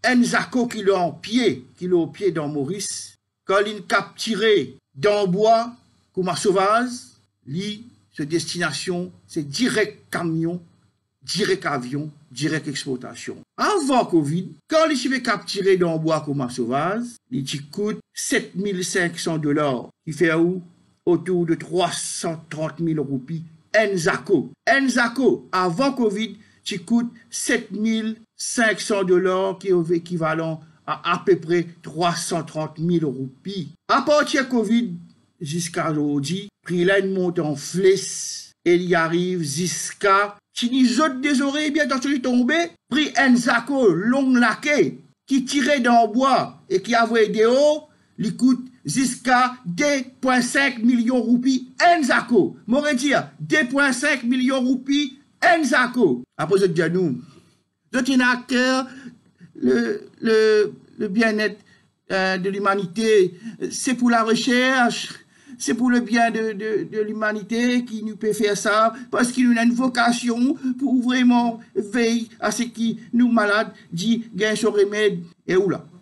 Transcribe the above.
Enzako qui l'a au pied dans Maurice, quand il capturé dans bois, comme à sauvage, li, ce destination, c'est direct camion, direct avion, direct exportation. Avant Covid, quand il s'est capturé dans bois comme à sauvage, il coûte $7,500, qui fait où? Autour de 330 000 roupies. Enzako, avant Covid, qui coûte $7,500, qui est équivalent à peu près 330 000 roupies. À partir de Covid, jusqu'à aujourd'hui, prix là, il monte en flèche, et il y arrive jusqu'à, si les autres des oreilles, bien dans celui tombé, prix Enzako, long laqué, qui tirait dans le bois, et qui avait des hauts, il coûte jusqu'à 2,5 millions de roupies Enzako. M'aurait dit 2,5 millions de roupies Enzako. Après, je dis à nous, je tiens à cœur le bien-être de l'humanité. C'est pour la recherche, c'est pour le bien de l'humanité qui nous peut faire ça, parce qu'il a une vocation pour vraiment veiller à ce qui nous malades dit gagne son remède. Et où là?